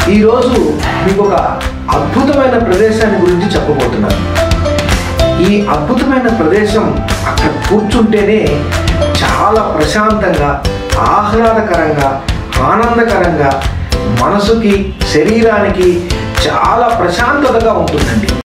ఈరోజు మీకు ఒక అద్భుతమైన ప్రదేశాన్ని గురించి చెప్పబోతున్నాను. ఈ అద్భుతమైన ప్రదేశం అక్కడ కూర్చుంటేనే చాలా ప్రశాంతంగా, ఆహ్లాదకరంగా, ఆనందకరంగా, మనసుకి శరీరానికి చాలా ప్రశాంతతగా ఉంటుందండి.